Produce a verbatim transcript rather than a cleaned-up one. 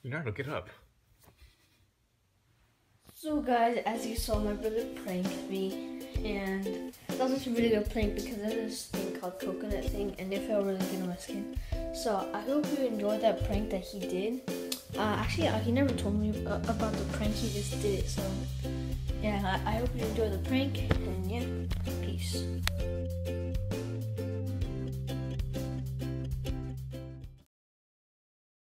Leonardo, get up. So guys, as you saw, my brother pranked me, and that was actually a really good prank because there's this thing called coconut thing, and it felt really good on my skin. So I hope you enjoyed that prank that he did. Uh, actually, uh, he never told me uh, about the prank, he just did it. So yeah, I, I hope you enjoyed the prank, and yeah, peace.